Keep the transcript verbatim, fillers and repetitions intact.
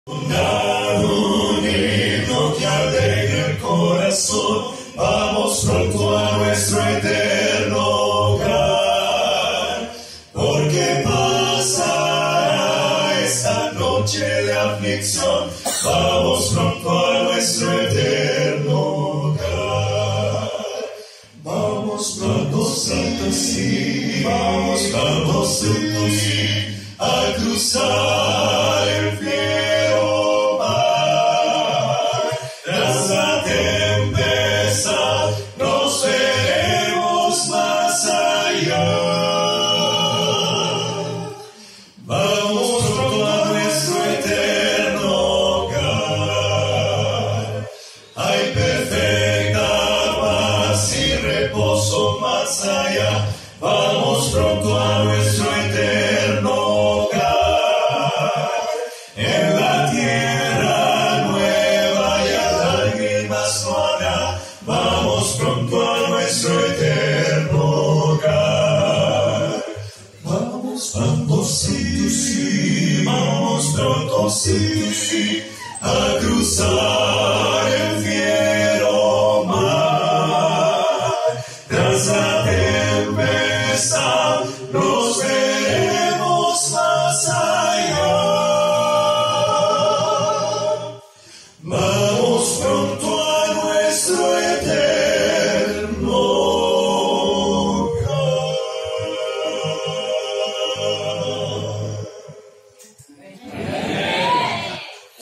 Unido que alegra el corazón, vamos pronto a nuestro eterno hogar, porque pasará esta noche de aflicción, vamos pronto a nuestro eterno hogar. Vamos pronto, santos, sí, vamos pronto, santos, sí, a cruzar el fiero mar. Tras la tempestad nos veremos más allá. Vamos pronto a nuestro eterno hogar. Hay perfecta paz y reposo más allá. Vamos pronto a nuestro eterno hogar. En la tierra nueva ya lágrimas no habrá. Vamos pronto a nuestro eterno hogar. Vamos, vamos, sí, sí, vamos pronto, sí, sí, a cruzar el fiero mar. Tras la tempestad